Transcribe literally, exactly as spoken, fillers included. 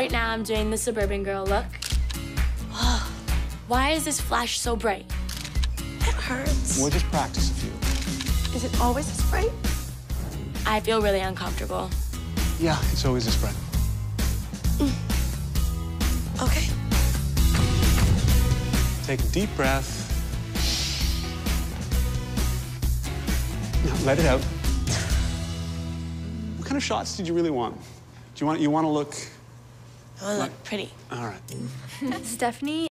Right now, I'm doing the suburban girl look. Why is this flash so bright? It hurts. We'll just practice a few. Is it always this bright? I feel really uncomfortable. Yeah, it's always this bright. Mm. Okay. Take a deep breath. Now, let it out. What kind of shots did you really want? Do you want you want to look? I want to look pretty. All right. Stephanie